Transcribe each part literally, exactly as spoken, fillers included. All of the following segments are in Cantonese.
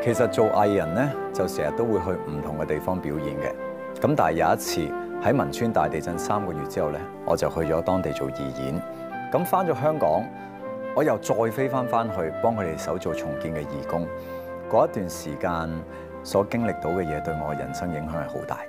其實做藝人咧，就成日都會去唔同嘅地方表演嘅。咁但係有一次喺汶川大地震三個月之後咧，我就去咗當地做義演。咁翻咗香港，我又再飛翻翻去幫佢哋手做重建嘅義工。嗰一段時間所經歷到嘅嘢，對我嘅人生影響係好大。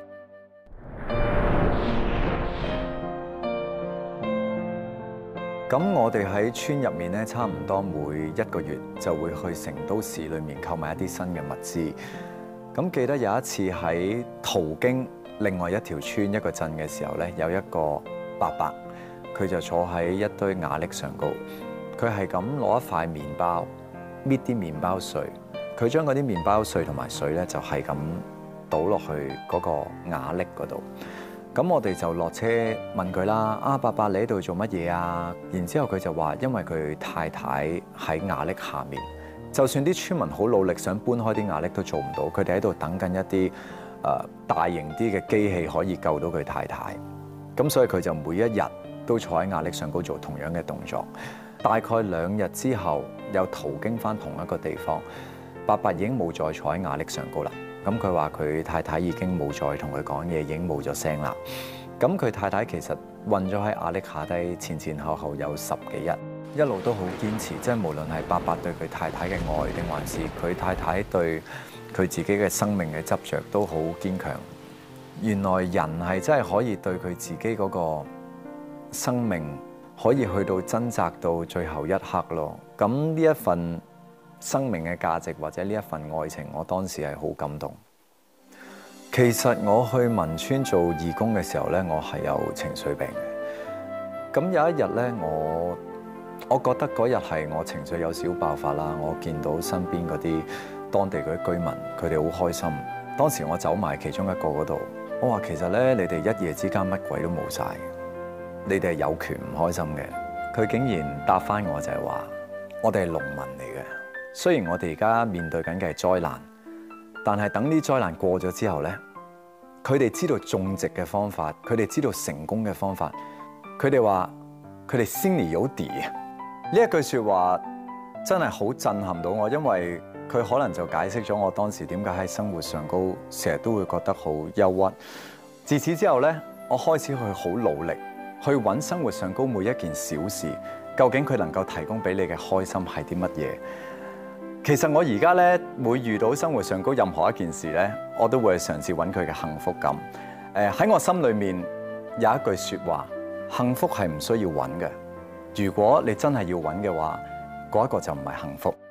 咁我哋喺村入面咧，差唔多每一個月就會去成都市裏面購買一啲新嘅物資。咁記得有一次喺途經另外一條村一個鎮嘅時候咧，有一個伯伯，佢就坐喺一堆瓦礫上高，佢係咁攞一塊麵包搣啲麵包碎，佢將嗰啲麵包碎同埋水咧就係咁倒落去嗰個瓦礫嗰度。咁我哋就落車問佢啦，啊伯伯，你喺度做乜嘢啊？然之後佢就話，因為佢太太喺瓦礫下面，就算啲村民好努力想搬開啲瓦礫都做唔到，佢哋喺度等緊一啲誒、呃、大型啲嘅機器可以救到佢太太。咁所以佢就每一日都坐喺瓦礫上高做同樣嘅動作。大概兩日之後，又途經翻同一個地方，伯伯已經冇再坐喺瓦礫上高啦。咁佢話佢太太已經冇再同佢講嘢，已經冇咗聲啦。咁佢太太其實困咗喺瓦礫下低，前前後後有十幾日，一路都好堅持，即係無論係伯伯對佢太太嘅愛，定還是佢太太對佢自己嘅生命嘅執着，都好堅強。原來人係真係可以對佢自己嗰個生命，可以去到掙扎到最後一刻咯。咁呢一份生命嘅價值或者呢一份愛情，我當時係好感動。其實我去汶川做義工嘅時候咧，我係有情緒病嘅。咁有一日咧，我我覺得嗰日係我情緒有少爆發啦。我見到身邊嗰啲當地嗰啲居民，佢哋好開心。當時我走埋其中一個嗰度，我話其實咧，你哋一夜之間乜鬼都冇晒，你哋係有權唔開心嘅。佢竟然答翻我就係話，我哋係農民嚟嘅。雖然我哋而家面對緊嘅係災難，但係等啲災難過咗之後咧，佢哋知道種植嘅方法，佢哋知道成功嘅方法。佢哋話佢哋心裡有底。呢一句説話真係好震撼到我，因為佢可能就解釋咗我當時點解喺生活上高成日都會覺得好憂鬱。自此之後咧，我開始去好努力去揾生活上高每一件小事，究竟佢能夠提供俾你嘅開心係啲乜嘢？其實我而家咧，每遇到生活上高任何一件事咧，我都會嘗試揾佢嘅幸福感。誒喺我心裏面有一句説話：幸福係唔需要揾嘅。如果你真係要揾嘅話，嗰一個就唔係幸福。